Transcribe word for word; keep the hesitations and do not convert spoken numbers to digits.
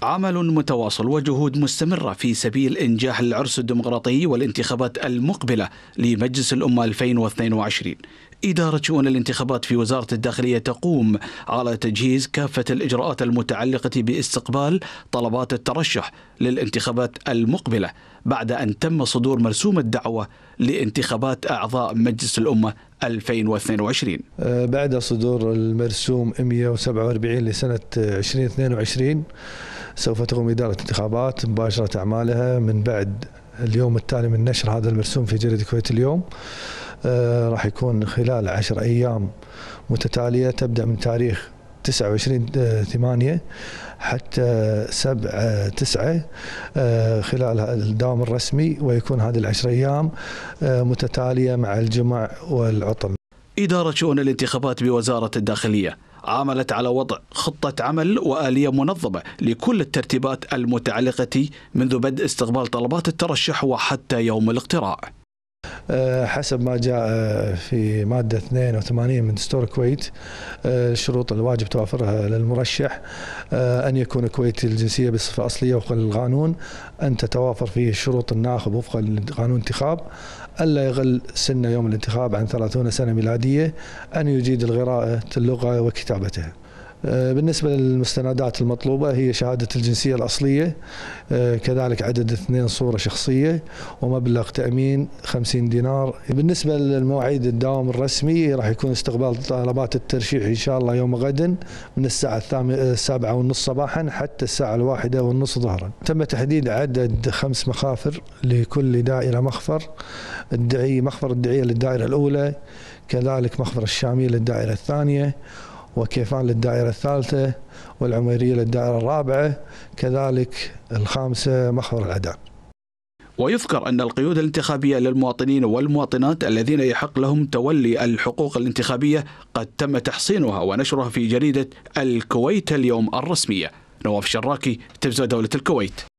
عمل متواصل وجهود مستمرة في سبيل إنجاح العرس الديمقراطي والانتخابات المقبلة لمجلس الأمة ألفين واثنين وعشرين. إدارة شؤون الانتخابات في وزارة الداخلية تقوم على تجهيز كافة الإجراءات المتعلقة باستقبال طلبات الترشح للانتخابات المقبلة بعد أن تم صدور مرسوم الدعوة لانتخابات أعضاء مجلس الأمة ألفين واثنين وعشرين. بعد صدور المرسوم مئة وسبعة وأربعين لسنة ألفين واثنين وعشرين سوف تقوم إدارة الانتخابات مباشرة أعمالها من بعد اليوم التالي من نشر هذا المرسوم في جريدة الكويت اليوم. آه راح يكون خلال عشر أيام متتالية تبدأ من تاريخ تسعة وعشرين ثمانية حتى سبعة تسعة آه خلال الدوام الرسمي، ويكون هذه العشر أيام آه متتالية مع الجمع والعطل. إدارة شؤون الانتخابات بوزارة الداخلية عملت على وضع خطة عمل وآلية منظمة لكل الترتيبات المتعلقة منذ بدء استقبال طلبات الترشح وحتى يوم الاقتراع. حسب ما جاء في مادة اثنين وثمانين من دستور الكويت، الشروط الواجب توافرها للمرشح أن يكون كويتي الجنسية بصفة أصلية وفقا للقانون، أن تتوافر فيه شروط الناخب وفقا لقانون الانتخاب، ألا يقل سن يوم الانتخاب عن ثلاثين سنة ميلادية، أن يجيد القراءة اللغة وكتابتها. بالنسبة للمستندات المطلوبة هي شهادة الجنسية الأصلية، كذلك عدد اثنين صورة شخصية، ومبلغ تأمين خمسين دينار. بالنسبة للمواعيد الدوام الرسمي راح يكون استقبال طلبات الترشيح إن شاء الله يوم غد من الساعة السابعة والنصف صباحا حتى الساعة الواحدة والنصف ظهرا. تم تحديد عدد خمس مخافر لكل دائرة مخفر، الدعي مخفر الدعية للدائرة الأولى، كذلك مخفر الشامية للدائرة الثانية، وكيفان للدائرة الثالثة، والعميرية للدائرة الرابعة، كذلك الخامسة مخفر الأداء. ويذكر أن القيود الانتخابية للمواطنين والمواطنات الذين يحق لهم تولي الحقوق الانتخابية قد تم تحصينها ونشرها في جريدة الكويت اليوم الرسمية. نواف شراكي، تلفزيون دولة الكويت.